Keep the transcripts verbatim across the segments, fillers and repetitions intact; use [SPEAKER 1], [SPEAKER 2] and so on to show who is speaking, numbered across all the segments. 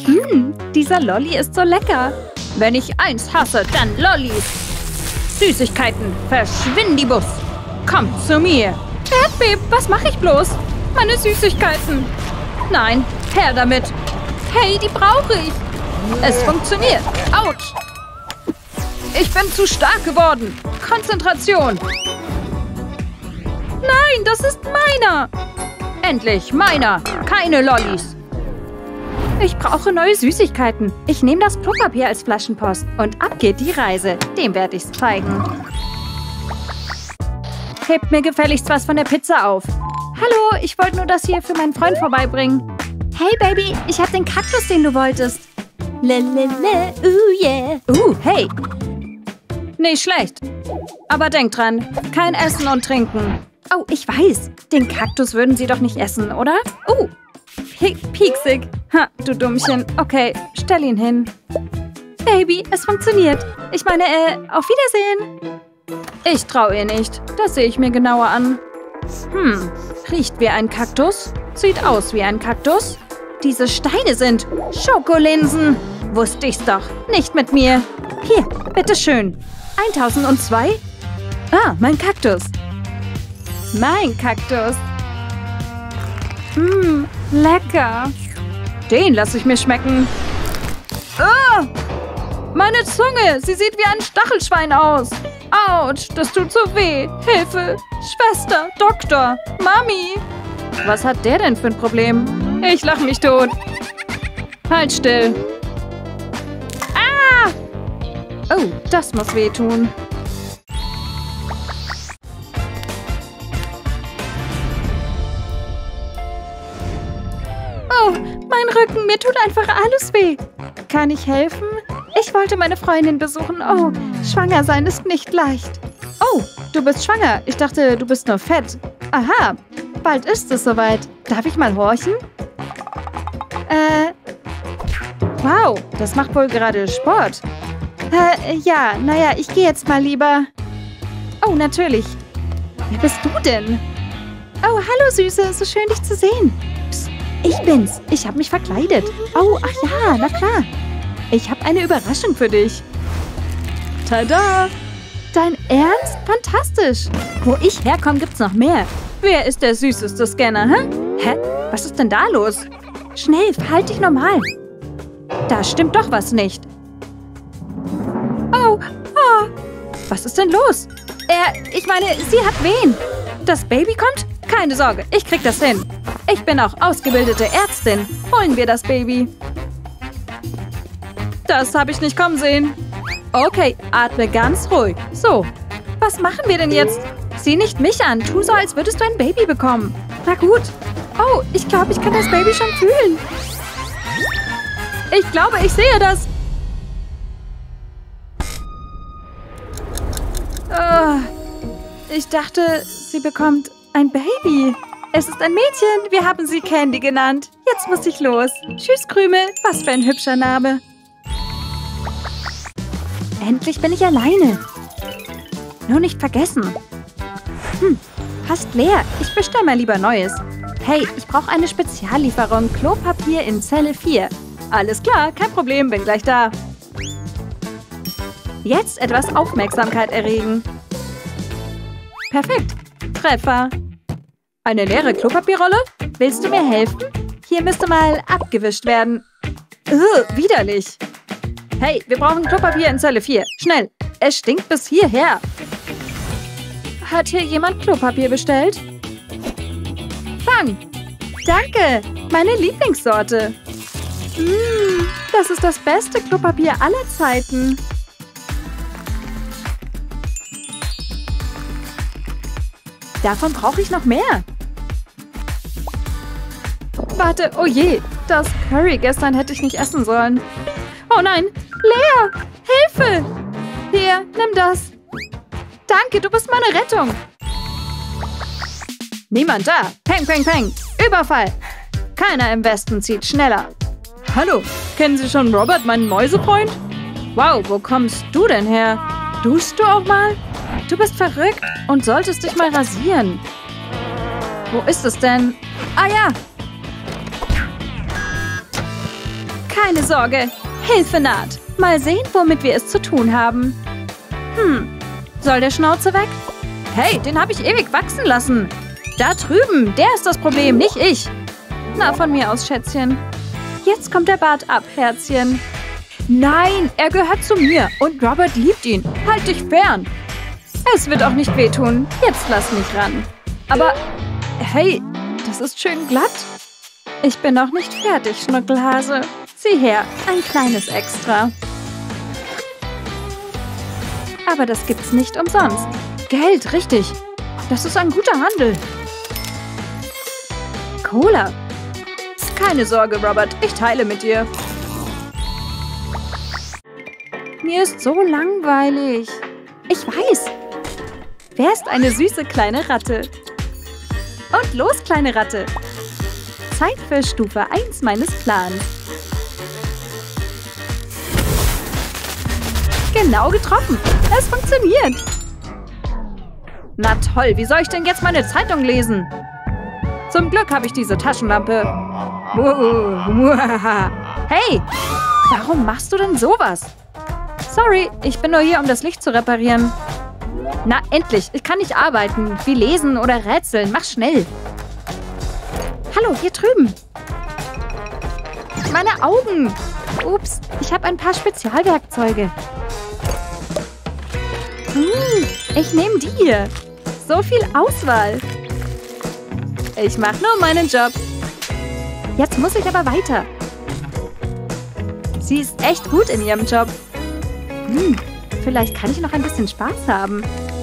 [SPEAKER 1] Hm, dieser Lolli ist so lecker. Wenn ich eins hasse, dann Lollis. Süßigkeiten, verschwindibus. Komm zu mir. Erdbeb, was mache ich bloß? Meine Süßigkeiten. Nein, her damit. Hey, die brauche ich. Es funktioniert. Autsch. Ich bin zu stark geworden. Konzentration. Nein, das ist meiner. Endlich, meiner. Keine Lollis. Ich brauche neue Süßigkeiten. Ich nehme das Klopapier als Flaschenpost. Und ab geht die Reise. Dem werde ich's zeigen. Hebt mir gefälligst was von der Pizza auf. Hallo, ich wollte nur das hier für meinen Freund vorbeibringen. Hey, Baby, ich habe den Kaktus, den du wolltest. Lelele, uh, yeah. Uh, hey. Nicht schlecht. Aber denk dran, kein Essen und Trinken. Oh, ich weiß. Den Kaktus würden sie doch nicht essen, oder? Oh, pieksig. Ha, du Dummchen. Okay, stell ihn hin. Baby, es funktioniert. Ich meine, äh, auf Wiedersehen. Ich traue ihr nicht. Das sehe ich mir genauer an. Hm, riecht wie ein Kaktus. Sieht aus wie ein Kaktus. Diese Steine sind Schokolinsen. Wusste ich's doch. Nicht mit mir. Hier, bitteschön. eintausendzwei? Ah, mein Kaktus. Mein Kaktus. Mmm, lecker. Den lasse ich mir schmecken. Ah, meine Zunge. Sie sieht wie ein Stachelschwein aus. Autsch, das tut so weh. Hilfe. Schwester, Doktor, Mami. Was hat der denn für ein Problem? Ich lache mich tot. Halt still. Ah! Oh, das muss wehtun. Oh, mein Rücken. Mir tut einfach alles weh. Kann ich helfen? Ich wollte meine Freundin besuchen. Oh, schwanger sein ist nicht leicht. Oh, du bist schwanger. Ich dachte, du bist nur fett. Aha, bald ist es soweit. Darf ich mal horchen? Äh, wow, das macht wohl gerade Sport. Äh, ja, naja, ich gehe jetzt mal lieber. Oh, natürlich. Wer bist du denn? Oh, hallo Süße, so schön dich zu sehen. Psst, ich bin's. Ich habe mich verkleidet. Oh, ach ja, na klar. Ich habe eine Überraschung für dich. Tada! Dein Ernst? Fantastisch! Wo ich herkomme, gibt's noch mehr. Wer ist der süßeste Scanner, hä? Hä? Was ist denn da los? Schnell, verhalte dich normal. Da stimmt doch was nicht. Oh, oh. Was ist denn los? Er, ich meine, sie hat wen? Das Baby kommt? Keine Sorge, ich krieg das hin. Ich bin auch ausgebildete Ärztin. Holen wir das Baby. Das habe ich nicht kommen sehen. Okay, atme ganz ruhig. So, was machen wir denn jetzt? Sieh nicht mich an. Tu so, als würdest du ein Baby bekommen. Na gut. Oh, ich glaube, ich kann das Baby schon fühlen. Ich glaube, ich sehe das. Oh, ich dachte, sie bekommt ein Baby. Es ist ein Mädchen. Wir haben sie Candy genannt. Jetzt muss ich los. Tschüss, Krümel. Was für ein hübscher Name. Endlich bin ich alleine. Nur nicht vergessen. Hm, fast leer. Ich bestelle mal lieber Neues. Hey, ich brauche eine Speziallieferung Klopapier in Zelle vier. Alles klar, kein Problem, bin gleich da. Jetzt etwas Aufmerksamkeit erregen. Perfekt. Treffer. Eine leere Klopapierrolle? Willst du mir helfen? Hier müsste mal abgewischt werden. Ugh, widerlich. Hey, wir brauchen Klopapier in Zelle vier. Schnell. Es stinkt bis hierher. Hat hier jemand Klopapier bestellt? Fang. Danke. Meine Lieblingssorte. Mmh, das ist das beste Klopapier aller Zeiten. Davon brauche ich noch mehr. Warte, oh je. Das Curry gestern hätte ich nicht essen sollen. Oh nein, Lea! Hilfe! Hier, nimm das. Danke, du bist meine Rettung. Niemand da. Peng, peng, peng. Überfall. Keiner im Westen zieht schneller. Hallo, kennen Sie schon Robert, meinen Mäusefreund? Wow, wo kommst du denn her? Duschst du auch mal? Du bist verrückt und solltest dich mal rasieren. Wo ist es denn? Ah ja. Keine Sorge, Hilfe naht. Mal sehen, womit wir es zu tun haben. Hm, soll der Schnauze weg? Hey, den habe ich ewig wachsen lassen. Da drüben, der ist das Problem, nicht ich. Na, von mir aus, Schätzchen. Jetzt kommt der Bart ab, Herzchen. Nein, er gehört zu mir und Robert liebt ihn. Halt dich fern. Es wird auch nicht wehtun. Jetzt lass mich ran. Aber, hey, das ist schön glatt. Ich bin noch nicht fertig, Schnuckelhase. Sieh her, ein kleines Extra. Aber das gibt's nicht umsonst. Geld, richtig. Das ist ein guter Handel. Cola. Keine Sorge, Robert, ich teile mit dir. Mir ist so langweilig. Ich weiß. Wer ist eine süße kleine Ratte? Und los, kleine Ratte. Zeit für Stufe eins meines Plans. Genau getroffen. Es funktioniert. Na toll, wie soll ich denn jetzt meine Zeitung lesen? Zum Glück habe ich diese Taschenlampe. Hey, warum machst du denn sowas? Sorry, ich bin nur hier, um das Licht zu reparieren. Na, endlich, ich kann nicht arbeiten. Wie lesen oder rätseln. Mach schnell. Hallo, hier drüben. Meine Augen. Ups, ich habe ein paar Spezialwerkzeuge. Hm, ich nehme die hier. So viel Auswahl. Ich mache nur meinen Job. Jetzt muss ich aber weiter. Sie ist echt gut in ihrem Job. Hm, vielleicht kann ich noch ein bisschen Spaß haben.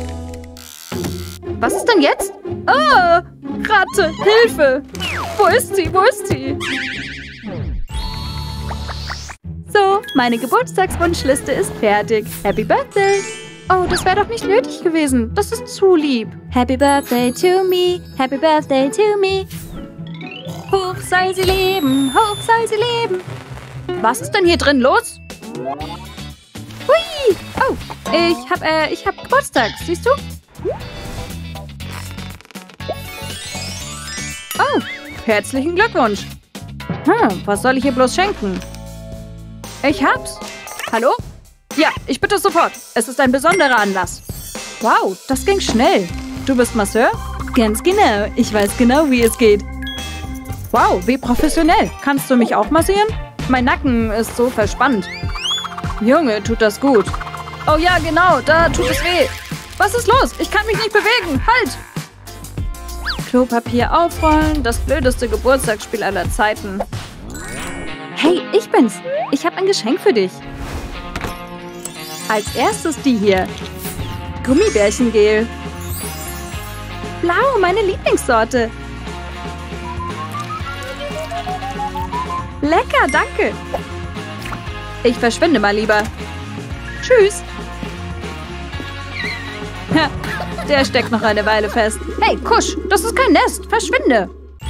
[SPEAKER 1] Was ist denn jetzt? Oh, Ratte, Hilfe! Wo ist sie? Wo ist sie? So, meine Geburtstagswunschliste ist fertig. Happy Birthday! Oh, das wäre doch nicht nötig gewesen. Das ist zu lieb. Happy Birthday to me, Happy Birthday to me. Hoch soll sie leben, hoch soll sie leben. Was ist denn hier drin los? Hui! Oh, ich hab, äh, ich hab Geburtstag, siehst du? Oh, herzlichen Glückwunsch. Hm, was soll ich ihr bloß schenken? Ich hab's. Hallo? Ja, ich bitte sofort. Es ist ein besonderer Anlass. Wow, das ging schnell. Du bist Masseur? Ganz genau. Ich weiß genau, wie es geht. Wow, wie professionell. Kannst du mich auch massieren? Mein Nacken ist so verspannt. Junge, tut das gut. Oh ja, genau, da tut es weh. Was ist los? Ich kann mich nicht bewegen. Halt! Klopapier aufrollen, das blödeste Geburtstagsspiel aller Zeiten. Hey, ich bin's. Ich habe ein Geschenk für dich. Als erstes die hier. Gummibärchengel. Blau, meine Lieblingssorte. Lecker, danke. Ich verschwinde mal lieber. Tschüss. Ha, der steckt noch eine Weile fest. Hey, Kusch, das ist kein Nest. Verschwinde.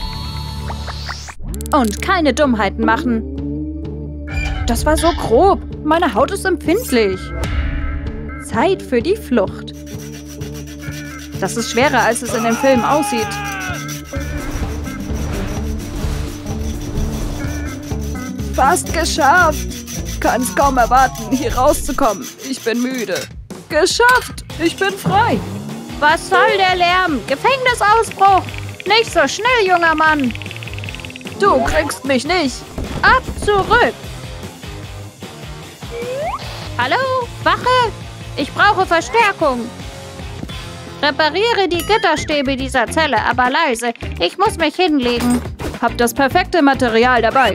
[SPEAKER 1] Und keine Dummheiten machen. Das war so grob. Meine Haut ist empfindlich. Zeit für die Flucht. Das ist schwerer, als es in dem Film aussieht. Fast geschafft. Kann's kaum erwarten, hier rauszukommen. Ich bin müde. Geschafft. Ich bin frei. Was soll der Lärm? Gefängnisausbruch. Nicht so schnell, junger Mann. Du kriegst mich nicht. Ab zurück. Hallo? Wache? Ich brauche Verstärkung. Repariere die Gitterstäbe dieser Zelle, aber leise. Ich muss mich hinlegen. Hab das perfekte Material dabei.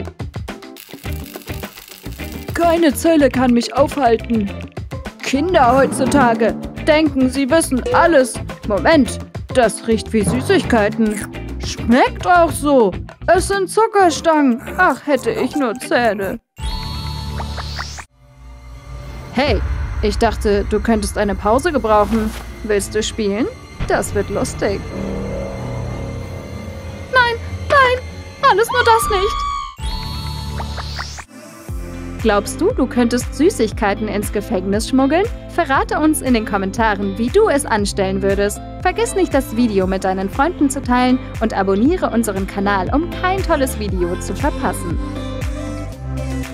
[SPEAKER 1] Keine Zelle kann mich aufhalten. Kinder heutzutage denken, sie wissen alles. Moment, das riecht wie Süßigkeiten. Schmeckt auch so. Es sind Zuckerstangen. Ach, hätte ich nur Zähne. Hey, ich dachte, du könntest eine Pause gebrauchen. Willst du spielen? Das wird lustig. Nein, nein, alles nur das nicht. Glaubst du, du könntest Süßigkeiten ins Gefängnis schmuggeln? Verrate uns in den Kommentaren, wie du es anstellen würdest. Vergiss nicht, das Video mit deinen Freunden zu teilen und abonniere unseren Kanal, um kein tolles Video zu verpassen.